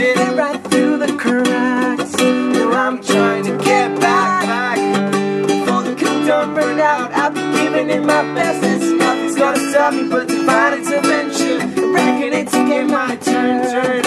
did it right through the cracks. Now I'm trying to get back. Before the cool done burned out, I'll be giving it my best. Nothing's gonna stop me but divine intervention. I reckon it's again my turn.